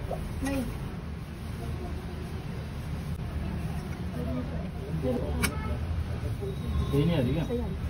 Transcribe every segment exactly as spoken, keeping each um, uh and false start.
नहीं सही नहीं आ रही क्या? सही आ रही।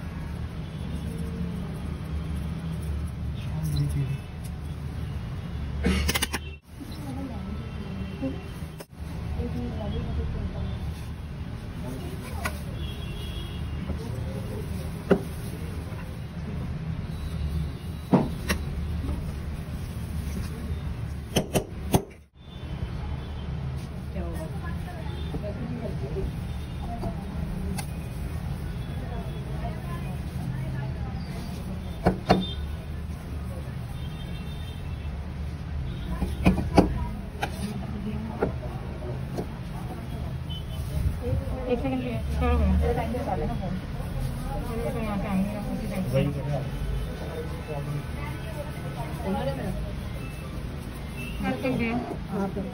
एक सेकंड के थोड़ा टाइम पे डालें ना फोन तो यहाँ पे आएंगे उसी टाइम पे ठीक है। हाँ फिर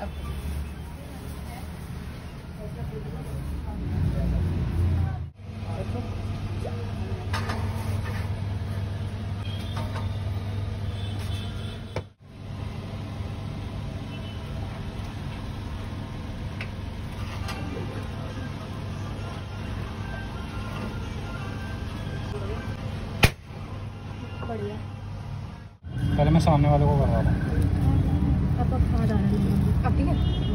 बढ़िया। पहले मैं सामने वाले को करवा रहा हूँ। अब अब आ रहा है अब ठीक है।